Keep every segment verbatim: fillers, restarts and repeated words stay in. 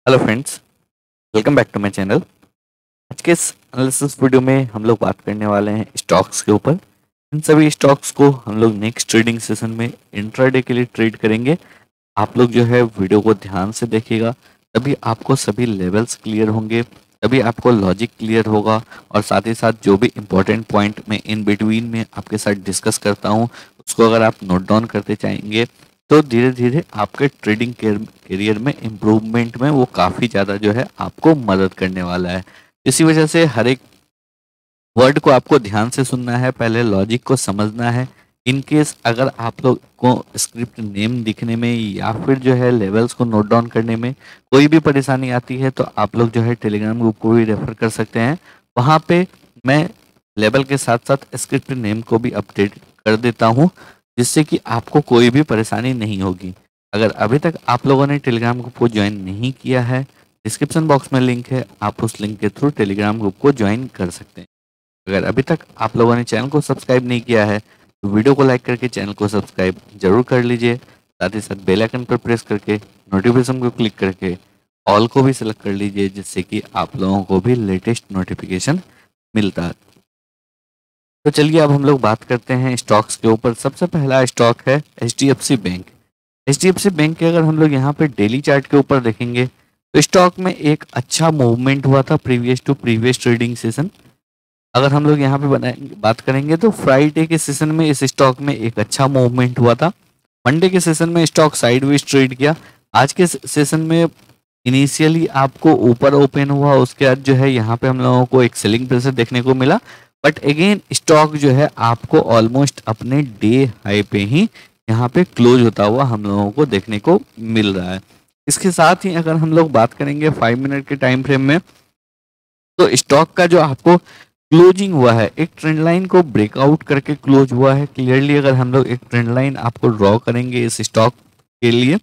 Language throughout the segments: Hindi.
Hello friends, welcome back to my channel. आज के इस एनालिसिस वीडियो में हम लोग बात करने वाले हैं स्टॉक्स के ऊपर। इन सभी स्टॉक्स को हम लोग नेक्स्ट ट्रेडिंग सेशन में इंट्राडे के लिए ट्रेड करेंगे। आप लोग जो है वीडियो को ध्यान से देखिएगा, तभी आपको सभी लेवल्स क्लियर होंगे, तभी आपको लॉजिक क्लियर होगा। और साथ ही साथ जो भी इम्पोर्टेंट पॉइंट मैं इन बिटवीन में आपके साथ डिस्कस करता हूँ, उसको अगर आप नोट डाउन करते चाहेंगे तो धीरे धीरे आपके ट्रेडिंग करियर में इम्प्रूवमेंट में वो काफ़ी ज़्यादा जो है आपको मदद करने वाला है। इसी वजह से हर एक वर्ड को आपको ध्यान से सुनना है, पहले लॉजिक को समझना है। इन केस अगर आप लोग को स्क्रिप्ट नेम दिखने में या फिर जो है लेवल्स को नोट डाउन करने में कोई भी परेशानी आती है तो आप लोग जो है टेलीग्राम ग्रुप को भी रेफर कर सकते हैं। वहाँ पे मैं लेवल के साथ साथ स्क्रिप्ट नेम को भी अपडेट कर देता हूँ, जिससे कि आपको कोई भी परेशानी नहीं होगी। अगर अभी तक आप लोगों ने टेलीग्राम ग्रुप को ज्वाइन नहीं किया है, डिस्क्रिप्शन बॉक्स में लिंक है, आप उस लिंक के थ्रू टेलीग्राम ग्रुप को ज्वाइन कर सकते हैं। अगर अभी तक आप लोगों ने चैनल को सब्सक्राइब नहीं किया है तो वीडियो को लाइक करके चैनल को सब्सक्राइब जरूर कर लीजिए। साथ ही साथ बेल आइकन पर प्रेस करके नोटिफिकेशन को क्लिक करके ऑल को भी सिलेक्ट कर लीजिए, जिससे कि आप लोगों को भी लेटेस्ट नोटिफिकेशन मिलता है। तो चलिए अब हम लोग बात करते हैं स्टॉक्स के ऊपर। सबसे पहला स्टॉक है H D F C bank. H D F C bank के अगर हम लोग यहाँ पे डेली चार्ट के ऊपर देखेंगे तो स्टॉक में एक अच्छा मूवमेंट हुआ था previous to previous trading session. अगर हम लोग यहाँ पे बनाएंगे बात करेंगे तो फ्राइडे के सेशन में इस स्टॉक में एक अच्छा मूवमेंट हुआ था। मंडे के सेशन में स्टॉक साइडवेज ट्रेड किया। आज के सेशन में इनिशियली आपको ऊपर ओपन हुआ, उसके बाद जो है यहाँ पे हम लोगों को एक सेलिंग प्रेशर देखने को मिला, बट अगेन स्टॉक जो है आपको ऑलमोस्ट अपने डे हाई पे ही यहाँ पे क्लोज होता हुआ हम लोगों को देखने को मिल रहा है। इसके साथ ही अगर हम लोग बात करेंगे फाइव मिनट के टाइम फ्रेम में, तो स्टॉक का जो आपको क्लोजिंग हुआ है एक ट्रेंड लाइन को ब्रेकआउट करके क्लोज हुआ है। क्लियरली अगर हम लोग एक ट्रेंड लाइन आपको ड्रॉ करेंगे इस स्टॉक के लिए,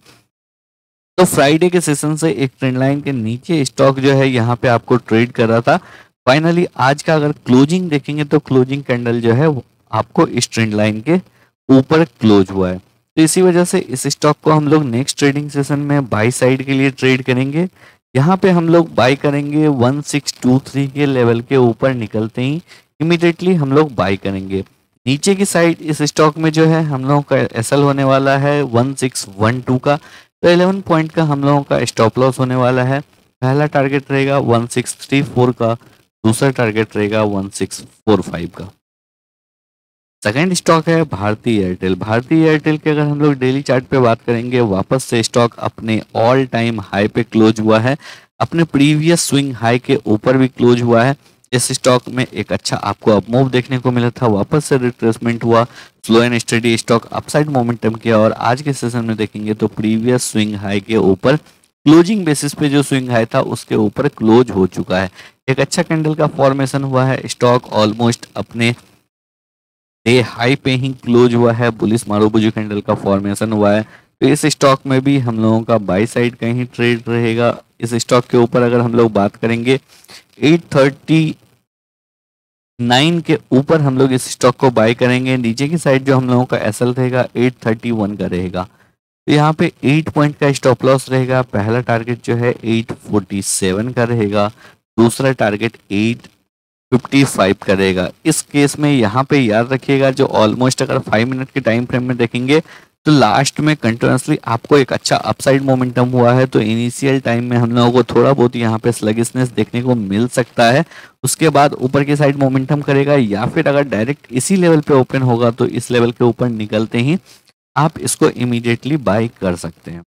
तो फ्राइडे के सेशन से एक ट्रेंड लाइन के नीचे स्टॉक जो है यहाँ पे आपको ट्रेड कर रहा था। फाइनली आज का अगर क्लोजिंग देखेंगे तो क्लोजिंग कैंडल जो है वो आपको इस ट्रेंड लाइन के ऊपर क्लोज हुआ है। तो इसी वजह से इस स्टॉक को हम लोग नेक्स्ट ट्रेडिंग सेशन में बाई साइड के लिए ट्रेड करेंगे। यहाँ पे हम लोग बाई करेंगे वन सिक्स टू थ्री के लेवल के ऊपर निकलते ही इमीडिएटली हम लोग बाई करेंगे। नीचे की साइड इस स्टॉक में जो है हम लोगों का एसएल होने वाला है वन सिक्स वन टू का, तो इलेवन पॉइंट का हम लोगों का स्टॉप लॉस होने वाला है। पहला टारगेट रहेगा वन सिक्स थ्री फोर का, दूसरा टारगेट रहेगा वन सिक्स फोर फाइव का। सेकेंड स्टॉक है भारती एयरटेल। भारती एयरटेल के अगर हम लोग डेली चार्ट पे बात करेंगे, वापस से स्टॉक अपने ऑल टाइम हाई पे क्लोज हुआ है, अपने प्रीवियस स्विंग हाई के ऊपर भी क्लोज हुआ है। इस स्टॉक में एक अच्छा आपको अप मूव देखने को मिला था, वापस से रिट्रेसमेंट हुआ, slow and steady stock upside momentum किया और आज के सेशन में देखेंगे तो प्रीवियस स्विंग हाई के ऊपर क्लोजिंग बेसिस पे जो स्विंग हाई था उसके ऊपर क्लोज हो चुका है। एक अच्छा कैंडल का फॉर्मेशन हुआ है, स्टॉक ऑलमोस्ट अपने डे हाई पे ही क्लोज हुआ है, बुलिश मारुबुजू कैंडल का फॉर्मेशन हुआ है। तो इस स्टॉक में भी हम लोगों का बाई साइड का ही ट्रेड रहेगा। इस स्टॉक के ऊपर अगर हम लोग बात करेंगे एट थर्टी नाइन के ऊपर हम लोग इस स्टॉक को बाय करेंगे। नीचे की साइड जो हम लोगों का एसएल रहेगा एट थर्टी वन का रहेगा, तो यहाँ पे एट पॉइंट का स्टॉप लॉस रहेगा। पहला टारगेट जो है एट फोर्टी सेवन का रहेगा, दूसरा टारगेट एट फिफ्टी फाइव का रहेगा। इस केस में यहाँ पे याद रखिएगा जो ऑलमोस्ट अगर फाइव मिनट के टाइम फ्रेम में देखेंगे तो लास्ट में कंटिन्यूसली आपको एक अच्छा अपसाइड मोमेंटम हुआ है, तो इनिशियल टाइम में हम लोगों को थोड़ा बहुत यहाँ पे स्लगिशनेस देखने को मिल सकता है। उसके बाद ऊपर की साइड मोमेंटम करेगा या फिर अगर डायरेक्ट इसी लेवल पे ओपन होगा तो इस लेवल के ऊपर निकलते ही आप इसको इमीडिएटली बाय कर सकते हैं।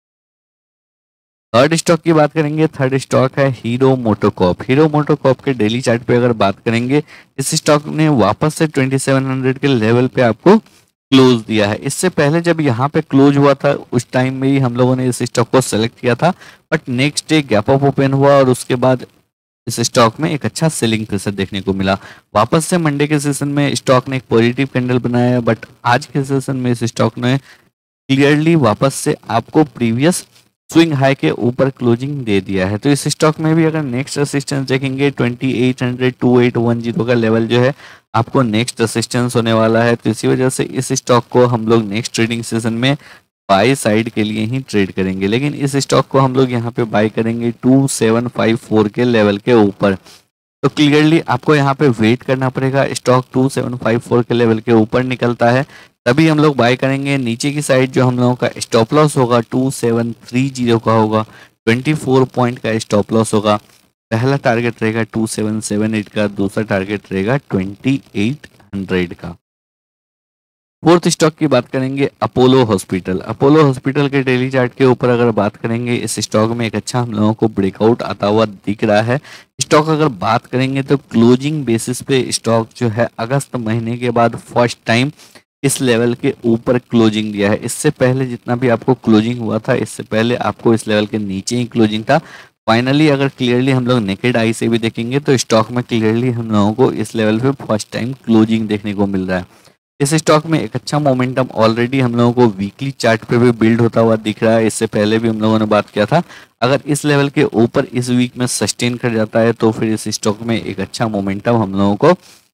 थर्ड स्टॉक की बात करेंगे, थर्ड स्टॉक है हीरो मोटोकॉर्प। हीरो मोटोकॉर्प के डेली चार्ट पे अगर बात करेंगे, इस स्टॉक ने वापस से ट्वेंटी सेवन हंड्रेड के लेवल पे आपको क्लोज दिया है। इससे पहले जब यहाँ पे क्लोज हुआ था उस टाइम में ही हम लोगों ने इस स्टॉक को सेलेक्ट किया था, but next day gap up open हुआ और उसके बाद इस स्टॉक में एक अच्छा सेलिंग प्रेशर देखने को मिला। वापस से मंडे के सेशन में स्टॉक ने एक पॉजिटिव कैंडल बनाया, बट आज के सेशन में इस स्टॉक ने क्लियरली वापस से आपको प्रीवियस स्विंग हाई के ऊपर क्लोजिंग दे दिया है। तो इस स्टॉक में भी अगर नेक्स्ट रेसिस्टेंस देखेंगे twenty eight hundred two eight one zero का लेवल जो है आपको नेक्स्ट रेसिस्टेंस होने वाला है। तो इसी वजह से इस स्टॉक को हम लोग नेक्स्ट ट्रेडिंग सेशन में बाई साइड के लिए ही ट्रेड करेंगे, लेकिन इस स्टॉक को हम लोग यहाँ पे बाई करेंगे टू सेवन फाइव फोर के लेवल के ऊपर। तो क्लियरली आपको यहाँ पे वेट करना पड़ेगा, stock two seven five four के लेवल के ऊपर निकलता है तभी हम लोग बाय करेंगे। नीचे की साइड जो हम लोगों का स्टॉप लॉस होगा टू सेवन थ्री जीरो का होगा, ट्वेंटी फोर पॉइंट का स्टॉप लॉस होगा। पहला टारगेट रहेगा टू सेवन सेवन एट का, दूसरा टारगेट रहेगा ट्वेंटी एट हंड्रेड का। फोर्थ स्टॉक की बात करेंगे अपोलो हॉस्पिटल। अपोलो हॉस्पिटल के डेली चार्ट के ऊपर अगर बात करेंगे, इस स्टॉक में एक अच्छा हम लोगों को ब्रेकआउट आता हुआ दिख रहा है। स्टॉक अगर बात करेंगे तो क्लोजिंग बेसिस पे स्टॉक जो है अगस्त महीने के बाद फर्स्ट टाइम इस लेवल के ऊपर क्लोजिंग दिया है। इससे पहले जितना भी आपको क्लोजिंग हुआ था, इससे पहले आपको इस लेवल के नीचे ही क्लोजिंग था। फाइनली अगर क्लियरली हम लोग नेकेड आई से भी देखेंगे तो स्टॉक में क्लियरली हम लोगों को इस लेवल पे फर्स्ट टाइम क्लोजिंग देखने को मिल रहा है। इस स्टॉक में एक अच्छा मोमेंटम ऑलरेडी हम लोगों को वीकली चार्ट पे भी बिल्ड होता हुआ दिख रहा है। इससे पहले भी हम लोगों ने बात किया था, अगर इस लेवल के ऊपर इस वीक में सस्टेन कर जाता है तो फिर इस स्टॉक में एक अच्छा मोमेंटम हम लोगों को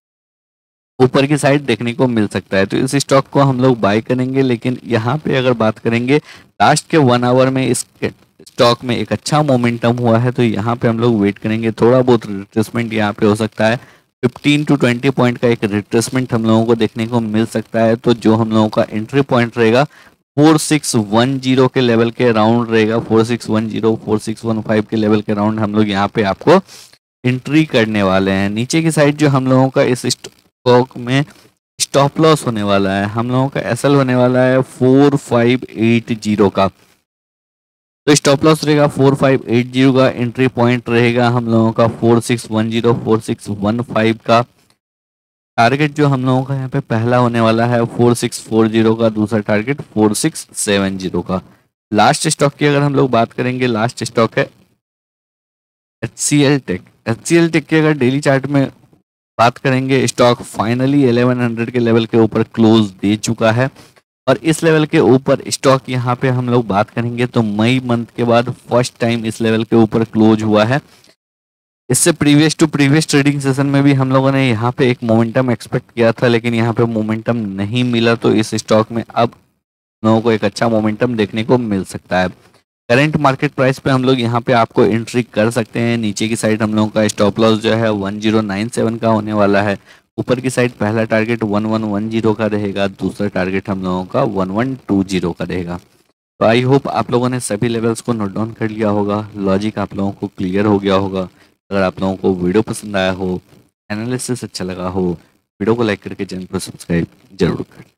ऊपर की साइड देखने को मिल सकता है। तो इस स्टॉक को हम लोग बाय करेंगे। लेकिन यहाँ पे अगर बात करेंगे लास्ट के वन आवर में इस स्टॉक में एक अच्छा मोमेंटम हुआ है, तो यहाँ पे हम लोग वेट करेंगे। थोड़ा बहुत रिट्रेसमेंट यहाँ पे हो सकता है, फिफ्टीन टू ट्वेंटी पॉइंट का एक रिट्रेसमेंट हम लोगों को देखने को मिल सकता है। तो जो हम लोगों का एंट्री पॉइंट रहेगा फोर सिक्स वन जीरो के लेवल के राउंड रहेगा, four six one zero four six one five के लेवल के राउंड हम लोग यहाँ पे आपको एंट्री करने वाले हैं। नीचे की साइड जो हम लोगों का इस स्टॉक में स्टॉप लॉस होने वाला है, हम लोगों का एसएल होने वाला है फोर फाइव एट जीरो का। तो स्टॉप लॉस रहेगा फोर फाइव एट जीरो का, एंट्री पॉइंट रहेगा हम लोगों का four six one zero four six one five का। टारगेट जो हम लोगों का यहाँ पे पहला होने वाला है फोर सिक्स फोर जीरो का, दूसरा target four six seven zero का। लास्ट स्टॉक की अगर हम लोग बात करेंगे, लास्ट स्टॉक है एचसीएल टेक। एचसीएल टेक की अगर डेली चार्ट में बात करेंगे, स्टॉक फाइनली इलेवन हंड्रेड के लेवल के ऊपर क्लोज दे चुका है और इस लेवल के ऊपर स्टॉक यहाँ पे हम लोग बात करेंगे तो मई मंथ के बाद फर्स्ट टाइम इस लेवल के ऊपर क्लोज हुआ है। इससे previous to previous trading session में भी हम लोगों ने यहाँ पे एक मोमेंटम एक्सपेक्ट किया था, लेकिन यहाँ पे मोमेंटम नहीं मिला। तो इस स्टॉक में अब लोगों को एक अच्छा मोमेंटम देखने को मिल सकता है। करंट मार्केट प्राइस पे हम लोग यहाँ पे आपको एंट्री कर सकते हैं। नीचे की साइड हम लोगों का स्टॉप लॉस जो है वन जीरो नाइन सेवन का होने वाला है। ऊपर की साइड पहला target one one one zero का रहेगा, दूसरा टारगेट हम लोगों का वन वन टू जीरो का रहेगा। तो आई होप आप लोगों ने सभी लेवल्स को नोट डाउन कर लिया होगा, लॉजिक आप लोगों को क्लियर हो गया होगा। अगर आप लोगों को वीडियो पसंद आया हो, एनालिसिस अच्छा लगा हो, वीडियो को लाइक करके चैनल को सब्सक्राइब जरूर करें।